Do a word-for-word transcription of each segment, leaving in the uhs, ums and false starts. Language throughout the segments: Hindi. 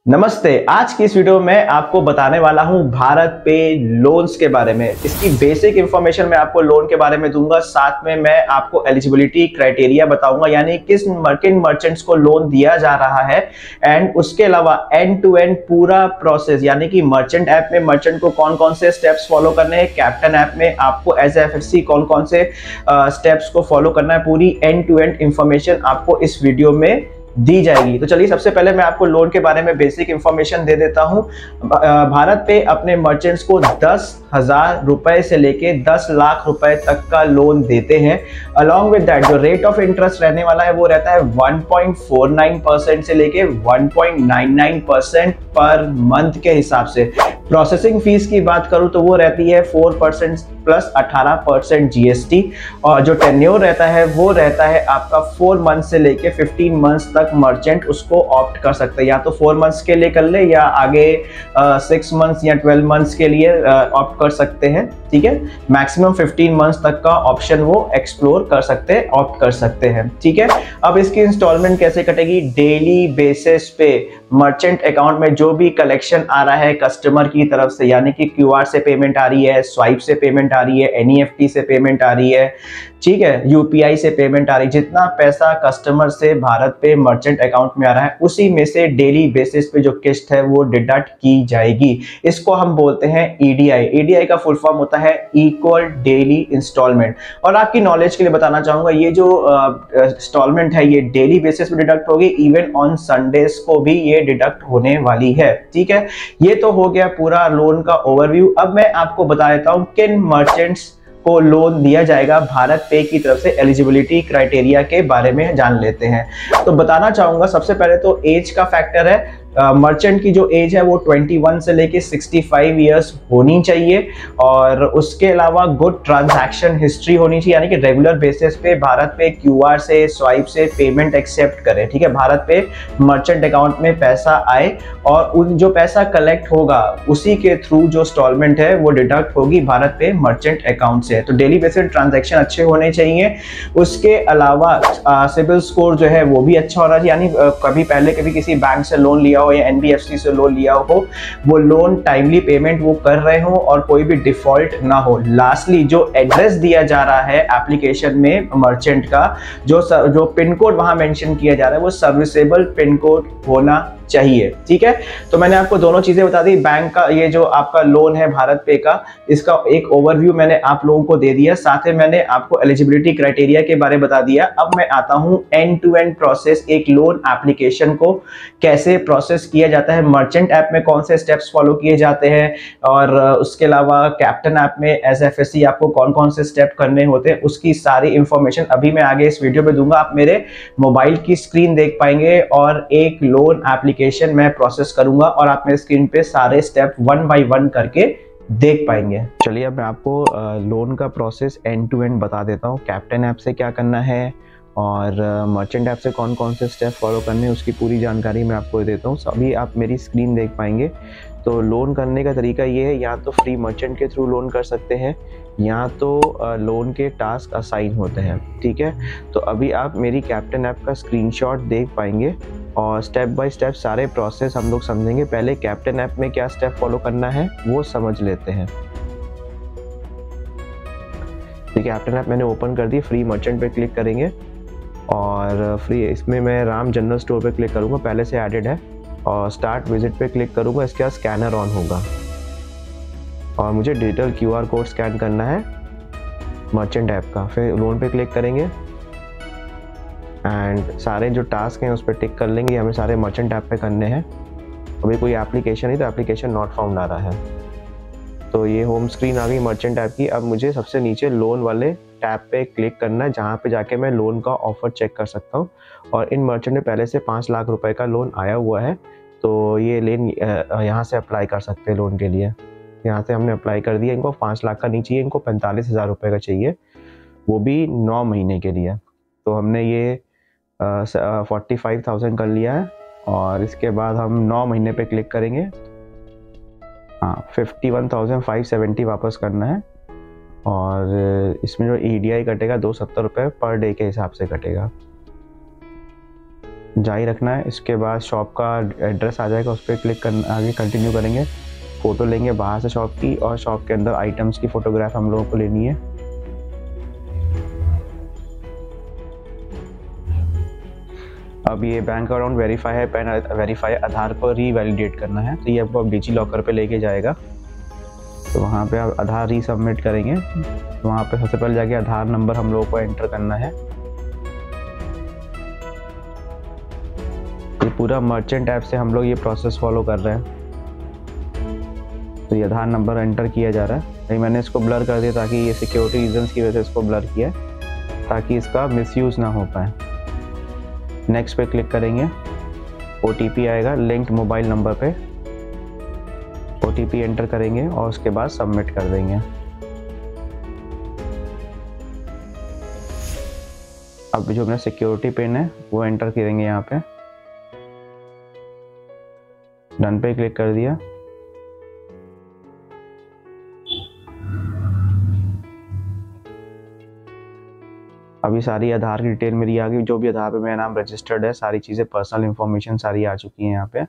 नमस्ते। आज की इस वीडियो में आपको बताने वाला हूं भारत पे लोन्स के बारे में। इसकी बेसिक इंफॉर्मेशन मैं आपको लोन के बारे में दूंगा, साथ में मैं आपको एलिजिबिलिटी क्राइटेरिया बताऊंगा, यानी किस किन मर्चेंट्स को लोन दिया जा रहा है। एंड उसके अलावा एंड टू एंड पूरा प्रोसेस, यानी कि मर्चेंट ऐप में मर्चेंट को कौन कौन से स्टेप्स फॉलो करने हैं, कैप्टन ऐप में आपको एज एफ एफ सी कौन कौन से स्टेप्स को फॉलो करना है, पूरी एंड टू एंड इंफॉर्मेशन आपको इस वीडियो में दी जाएगी। तो चलिए सबसे पहले मैं आपको लोन के बारे में बेसिक इंफॉर्मेशन दे देता हूं। भारत पे अपने मर्चेंट्स को दस हजार रुपए से लेके दस लाख रुपए तक का लोन देते हैं। अलॉन्ग विद दैट जो रेट ऑफ इंटरेस्ट रहने वाला है वो रहता है one point four nine percent से लेके one point nine nine percent per month के हिसाब से। प्रोसेसिंग फीस की बात करूं तो वो रहती है फोर परसेंट प्लस अठारह परसेंट जीएसटी, और जो टेन्योर रहता है वो रहता है आपका फोर मंथ से लेके फिफ्टीन मंथ्स तक मर्चेंट उसको ऑप्ट कर सकते हैं। या तो फोर मंथ्स के लिए कर ले या आगे सिक्स मंथ्स या ट्वेल्व मंथ्स के लिए ऑप्ट कर सकते हैं। ठीक है, मैक्सिमम फिफ्टीन मंथ्स तक का ऑप्शन वो एक्सप्लोर कर सकते हैं, ऑप्ट कर सकते हैं। ठीक है, अब इसकी इंस्टॉलमेंट कैसे कटेगी? डेली बेसिस पे मर्चेंट अकाउंट में जो भी कलेक्शन आ रहा है कस्टमर की तरफ से, यानी कि क्यूआर से पेमेंट आ रही है, स्वाइप से पेमेंट आ रही है, एनईएफटी से पेमेंट आ रही है, ठीक है, यूपीआई से पेमेंट आ रही है, जितना पैसा कस्टमर से भारत पे मर्चेंट अकाउंट में आ रहा है उसी में से डेली बेसिस पे जो किस्त है वो डिडक्ट की जाएगी। इसको हम बोलते हैं ईडीआई। ईडीआई का फुल फॉर्म होता है इक्वल डेली इंस्टॉलमेंट। और आपकी नॉलेज के लिए बताना चाहूंगा, ये जो इंस्टॉलमेंट है ये डेली बेसिस पे डिडक्ट होगी, इवन ऑन संडेज को भी ये डिडक्ट होने वाली है। ठीक है, ये तो हो गया पूरा लोन का ओवरव्यू। अब मैं आपको बता देता हूं किन मर्चेंट्स को लोन दिया जाएगा भारत पे की तरफ से। एलिजिबिलिटी क्राइटेरिया के बारे में जान लेते हैं। तो बताना चाहूंगा सबसे पहले तो एज का फैक्टर है। मर्चेंट uh, की जो एज है वो इक्कीस से लेके पैंसठ इयर्स होनी चाहिए, और उसके अलावा गुड ट्रांजैक्शन हिस्ट्री होनी चाहिए, यानी कि रेगुलर बेसिस पे भारत पे क्यूआर से स्वाइप से पेमेंट एक्सेप्ट करें। ठीक है, भारत पे मर्चेंट अकाउंट में पैसा आए और उन जो पैसा कलेक्ट होगा उसी के थ्रू जो इंस्टॉलमेंट है वो डिडक्ट होगी भारत पे मर्चेंट अकाउंट से। तो डेली बेसिस ट्रांजैक्शन अच्छे होने चाहिए। उसके अलावा सिबिल स्कोर जो है वो भी अच्छा होना चाहिए, यानी कभी पहले कभी किसी बैंक से लोन लिया या एनबीएफसी से लोन लिया हो, वो लोन टाइमली पेमेंट वो कर रहे हो और कोई भी डिफॉल्ट ना हो। लास्टली जो एड्रेस दिया जा रहा है एप्लीकेशन में मर्चेंट का, जो जो पिन कोड वहां मेंशन किया जा रहा है वो सर्विसेबल पिन कोड होना चाहिए। ठीक है, तो मैंने आपको दोनों चीजें बता दी। बैंक का ये जो आपका लोन है भारत पे का, इसका एक ओवरव्यू मैंने आप लोगों को दे दिया, साथ ही मैंने आपको एलिजिबिलिटी क्राइटेरिया के बारे में बता दिया। अब मैं आता हूं एंड टू एंड प्रोसेस, एक लोन एप्लीकेशन को कैसे प्रोसेस किया जाता है, मर्चेंट ऐप में कौन से स्टेप्स फॉलो किए जाते हैं, और उसके अलावा कैप्टन ऐप में एज एफ एस सी आपको कौन कौन से स्टेप करने होते हैं, उसकी सारी इंफॉर्मेशन अभी मैं आगे इस वीडियो में दूंगा। आप मेरे मोबाइल की स्क्रीन देख पाएंगे और एक लोन एप्लीकेशन मैं प्रोसेस करूंगा और आप मेरे स्क्रीन पे सारे स्टेप वन बाय वन करके देख पाएंगे। चलिए अब मैं आपको लोन का प्रोसेस एंड टू एंड बता देता हूँ। कैप्टन ऐप से क्या करना है और मर्चेंट ऐप से कौन कौन से स्टेप फॉलो करने हैं उसकी पूरी जानकारी मैं आपको देता हूँ। अभी आप मेरी स्क्रीन देख पाएंगे। तो लोन करने का तरीका ये है, या तो फ्री मर्चेंट के थ्रू लोन कर सकते हैं या तो लोन के टास्क असाइन होते हैं। ठीक है, तो अभी आप मेरी कैप्टन ऐप का स्क्रीनशॉट देख पाएंगे और स्टेप बाय स्टेप सारे प्रोसेस हम लोग समझेंगे। पहले कैप्टन ऐप में क्या स्टेप फॉलो करना है वो समझ लेते हैं। ठीक है, कैप्टन ऐप मैंने ओपन कर दी। फ्री मर्चेंट पे क्लिक करेंगे और फ्री इसमें मैं राम जनरल स्टोर पे क्लिक करूँगा, पहले से एडेड है, और स्टार्ट विजिट पे क्लिक करूँगा। इसके बाद स्कैनर ऑन होगा और मुझे डिजिटल क्यूआर कोड स्कैन करना है मर्चेंट ऐप का। फिर लोन पे क्लिक करेंगे एंड सारे जो टास्क हैं उस पर टिक कर लेंगे। हमें सारे मर्चेंट ऐप पे करने हैं। अभी कोई एप्लीकेशन नहीं तो एप्लीकेशन नॉट फाउंड आ रहा है। तो ये होम स्क्रीन आ गई मर्चेंट ऐप की। अब मुझे सबसे नीचे लोन वाले टैब पे क्लिक करना है, जहाँ पे जाके मैं लोन का ऑफर चेक कर सकता हूँ। और इन मर्चेंट में पहले से पाँच लाख रुपए का लोन आया हुआ है, तो ये लेन यहाँ से अप्लाई कर सकते हैं लोन के लिए। यहाँ से हमने अप्लाई कर दिया। इनको पाँच लाख का नहीं चाहिए, इनको पैंतालीस हज़ार रुपये का चाहिए, वो भी नौ महीने के लिए। तो हमने ये फोर्टी फाइव थाउजेंड कर लिया है और इसके बाद हम नौ महीने पे क्लिक करेंगे। हाँ, fifty one thousand five seventy वापस करना है, और इसमें जो ईडीआई कटेगा दो सत्तर रुपये पर डे के हिसाब से कटेगा। जारी रखना है। इसके बाद शॉप का एड्रेस आ जाएगा, उस पर क्लिक करना, आगे कंटिन्यू करेंगे। फ़ोटो लेंगे बाहर से शॉप की, और शॉप के अंदर आइटम्स की फ़ोटोग्राफ हम लोगों को लेनी है। अब ये बैंक अकाउंट वेरीफाई है, पैन वेरीफाई, आधार को रीवैलिडेट करना है, तो ये आपको अब डिजी लॉकर पे लेके जाएगा। तो वहाँ पे आप आधार री सबमिट करेंगे, तो वहाँ पे सबसे पहले जाके आधार नंबर हम लोगों को एंटर करना है। ये पूरा मर्चेंट ऐप से हम लोग ये प्रोसेस फॉलो कर रहे हैं। तो ये आधार नंबर एंटर किया जा रहा है। नहीं, मैंने इसको ब्लर कर दिया ताकि ये सिक्योरिटी रीजंस की वजह से इसको ब्लर किया है, ताकि इसका मिसयूज़ ना हो पाए। नेक्स्ट पे क्लिक करेंगे, ओटीपी आएगा लिंक मोबाइल नंबर पे, ओटीपी एंटर करेंगे और उसके बाद सबमिट कर देंगे। अब जो अपना सिक्योरिटी पिन है वो एंटर करेंगे यहाँ पे, डन पे क्लिक कर दिया। अभी सारी आधार की डिटेल मेरी आ गई, जो भी आधार पे मेरा नाम रजिस्टर्ड है, सारी चीज़ें, पर्सनल इंफॉर्मेशन सारी आ चुकी हैं। यहाँ पे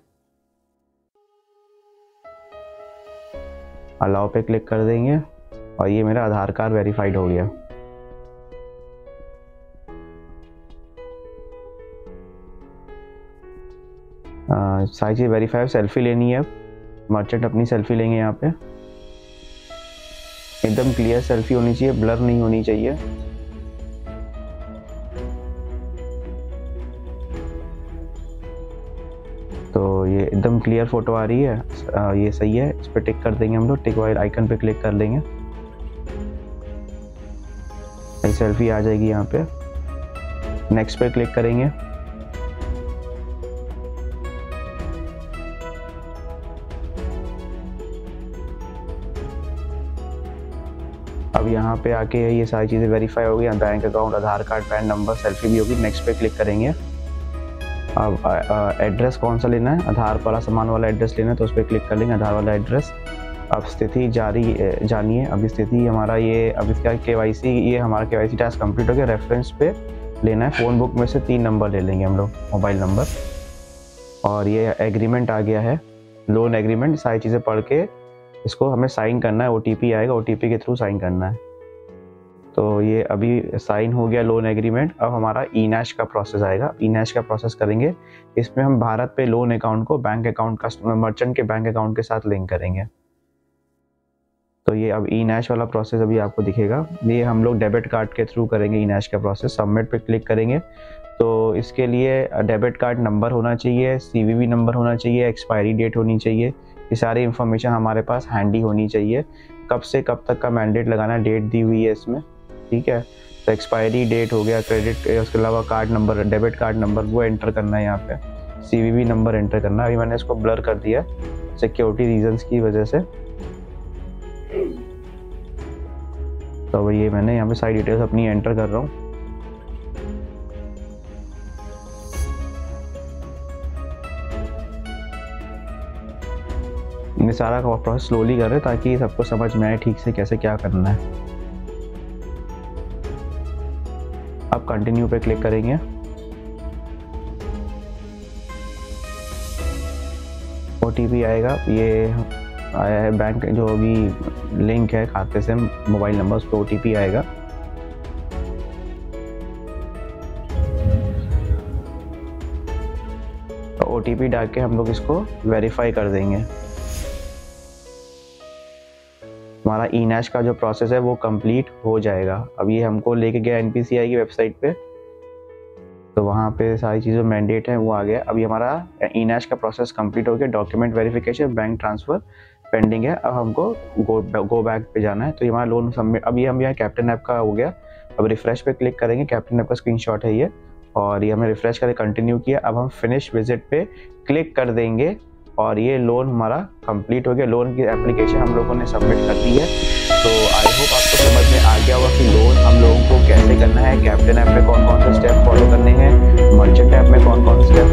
अलाउ पे क्लिक कर देंगे और ये मेरा आधार कार्ड वेरीफाइड हो गया। सारी चीज़ वेरीफाई। सेल्फी लेनी है, मर्चेंट अपनी सेल्फी लेंगे। यहाँ पे एकदम क्लियर सेल्फी होनी चाहिए, ब्लर नहीं होनी चाहिए। तो ये एकदम क्लियर फोटो आ रही है, आ, ये सही है। इस पर टिक कर देंगे हम लोग, टिक वाले आइकन पे क्लिक कर देंगे, सेल्फी आ जाएगी यहाँ पे। नेक्स्ट पे क्लिक करेंगे। अब यहाँ पे आके ये सारी चीज़ें वेरीफाई हो गई, bank account, Aadhaar card, PAN number, selfie भी होगी। नेक्स्ट पे क्लिक करेंगे। अब एड्रेस कौन सा लेना है, आधार वाला सामान वाला एड्रेस लेना है, तो उस पर क्लिक कर लेंगे, आधार वाला एड्रेस। अब स्थिति जारी जानिए। अभी स्थिति हमारा ये, अब इसका केवाईसी, ये हमारा केवाईसी टास्क कंप्लीट हो गया। रेफरेंस पे लेना है, फ़ोन बुक में से तीन नंबर ले लेंगे हम लोग, मोबाइल नंबर। और ये एग्रीमेंट आ गया है, लोन एग्रीमेंट। सारी चीज़ें पढ़ के इसको हमें साइन करना है, ओटीपी आएगा, ओटीपी के थ्रू साइन करना है। तो ये अभी साइन हो गया लोन एग्रीमेंट। अब हमारा ई नैश का प्रोसेस आएगा। ई नैश का प्रोसेस करेंगे, इसमें हम भारत पे लोन अकाउंट को बैंक अकाउंट, कस्टमर मर्चेंट के बैंक अकाउंट के साथ लिंक करेंगे। तो ये अब ई नैश वाला प्रोसेस अभी आपको दिखेगा। ये हम लोग डेबिट कार्ड के थ्रू करेंगे ई नैश का प्रोसेस। सबमिट पे क्लिक करेंगे। तो इसके लिए डेबिट कार्ड नंबर होना चाहिए, सीवीवी नंबर होना चाहिए, एक्सपायरी डेट होनी चाहिए। ये सारी इन्फॉर्मेशन हमारे पास हैंडी होनी चाहिए। कब से कब तक का मैंडेट लगाना, डेट दी हुई है इसमें, ठीक है। तो एक्सपायरी डेट हो गया, क्रेडिट, उसके अलावा card number, debit card number वो एंटर करना है यहाँ पे। सीवीवी नंबर एंटर करना है। अभी मैंने इसको ब्लर कर दिया सिक्योरिटी रीजंस की वजह से। तो ये मैंने यहाँ पे सारी डिटेल्स अपनी एंटर कर रहा हूँ। ये सारा प्रोसेस स्लोली कर रहे हैं ताकि सबको समझ में आए ठीक से कैसे क्या करना है। अब कंटिन्यू पे क्लिक करेंगे। ओटीपी आएगा, ये आया है बैंक जो भी लिंक है खाते से मोबाइल नंबर, उस पर ओटीपी आएगा। तो ओटीपी डाल के हम लोग इसको वेरीफाई कर देंगे। हमारा ई नैश का जो प्रोसेस है वो कंप्लीट हो जाएगा। अब ये हमको लेके गया एनपीसीआई की वेबसाइट पे, तो वहाँ पे सारी चीज़ें मैंडेट है वो आ गया। अभी हमारा ई नैश का प्रोसेस कंप्लीट हो गया। Document verification, bank transfer pending है। अब हमको गो गो बैक पे जाना है। तो ये हमारा लोन सबमिट, अब ये हम यहाँ कैप्टन ऐप का हो गया। अब रिफ्रेश पे क्लिक करेंगे, कैप्टन ऐप का स्क्रीनशॉट है ये, और ये हमें रिफ्रेश करके कंटिन्यू किया। अब हम फिनिश विजिट पे क्लिक कर देंगे और ये लोन हमारा कंप्लीट हो गया। लोन की एप्लीकेशन हम लोगों ने सबमिट कर दी है। तो आई होप आपको समझ में आ गया होगा कि लोन हम लोगों को कैसे करना है, कैप्टन ऐप में कौन कौन से स्टेप फॉलो करने हैं, मर्चेंट ऐप में कौन कौन से